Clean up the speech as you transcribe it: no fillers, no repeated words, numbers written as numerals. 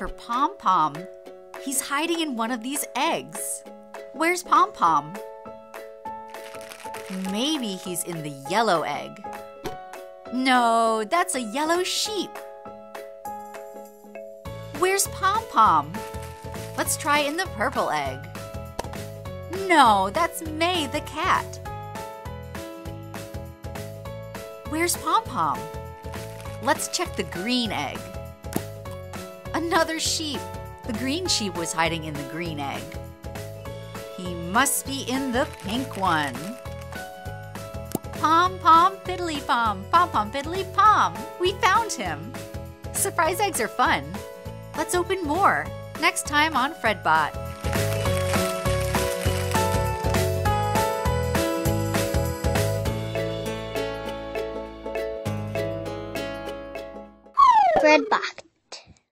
for Pom Pom. He's hiding in one of these eggs. Where's Pom Pom? Maybe he's in the yellow egg. No, that's a yellow sheep. Where's Pom Pom? Let's try in the purple egg. No, that's May the cat. Where's Pom Pom? Let's check the green egg. Another sheep. The green sheep was hiding in the green egg. He must be in the pink one. Pom Pom Fiddly Pom, Pom Pom Fiddly Pom. We found him. Surprise eggs are fun. Let's open more next time on Fredbot. Fredbot.